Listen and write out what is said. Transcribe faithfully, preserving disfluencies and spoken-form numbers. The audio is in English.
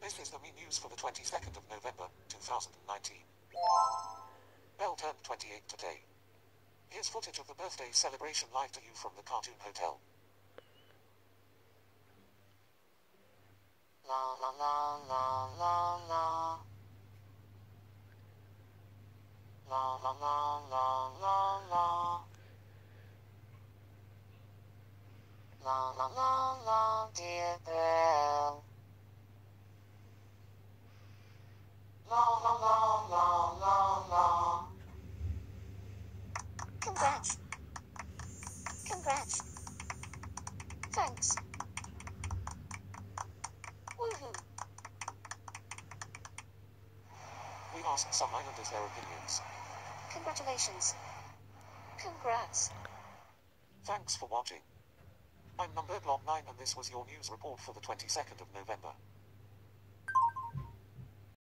This is the me news for the twenty-second of November, two thousand nineteen. Belle turned twenty-eight today. Here's footage of the birthday celebration live to you from the Cartoon Hotel. La la la la la la. La la la la la la. La la la la, dear Belle. La la la la la la. Congrats. Congrats. Thanks. Woohoo. We asked some Islanders their opinions. Congratulations. Congrats. Thanks for watching. I'm Number Block nine and this was your news report for the twenty-second of November.